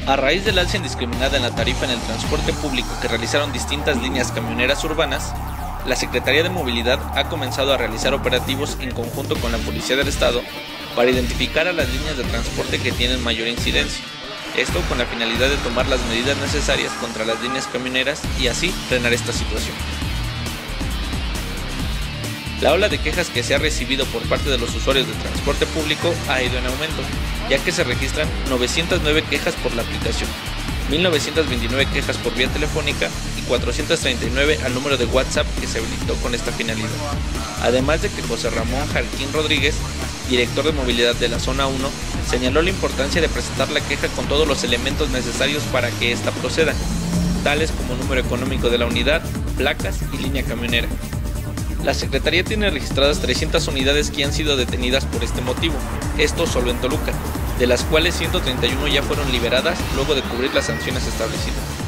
A raíz del alza indiscriminada en la tarifa en el transporte público que realizaron distintas líneas camioneras urbanas, la Secretaría de Movilidad ha comenzado a realizar operativos en conjunto con la Policía del Estado para identificar a las líneas de transporte que tienen mayor incidencia. Esto con la finalidad de tomar las medidas necesarias contra las líneas camioneras y así frenar esta situación. La ola de quejas que se ha recibido por parte de los usuarios del transporte público ha ido en aumento, ya que se registran 909 quejas por la aplicación, 1929 quejas por vía telefónica y 439 al número de WhatsApp que se habilitó con esta finalidad. Además de que José Ramón Jarquín Rodríguez, director de movilidad de la Zona 1, señaló la importancia de presentar la queja con todos los elementos necesarios para que ésta proceda, tales como número económico de la unidad, placas y línea camionera. La Secretaría tiene registradas 300 unidades que han sido detenidas por este motivo, esto solo en Toluca, de las cuales 131 ya fueron liberadas luego de cubrir las sanciones establecidas.